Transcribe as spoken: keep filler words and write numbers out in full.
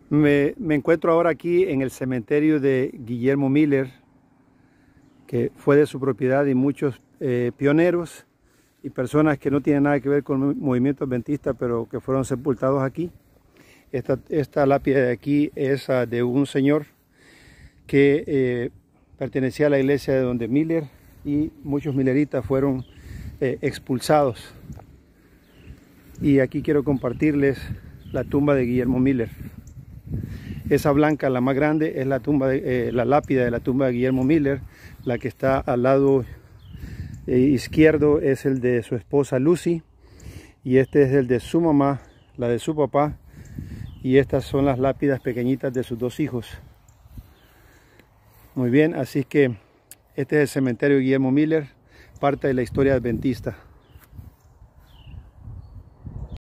Me, me encuentro ahora aquí en el cementerio de Guillermo Miller, que fue de su propiedad, y muchos eh, pioneros y personas que no tienen nada que ver con el movimiento adventista, pero que fueron sepultados aquí. Esta, esta lápida de aquí es uh, de un señor que eh, pertenecía a la iglesia de donde Miller, y muchos milleritas fueron eh, expulsados. Y aquí quiero compartirles la tumba de Guillermo Miller. Esa blanca, la más grande, es la, tumba de, eh, la lápida de la tumba de Guillermo Miller. La que está al lado eh, izquierdo es el de su esposa Lucy, y este es el de su mamá, la de su papá, y estas son las lápidas pequeñitas de sus dos hijos. Muy bien, así que este es el cementerio de Guillermo Miller, parte de la historia adventista.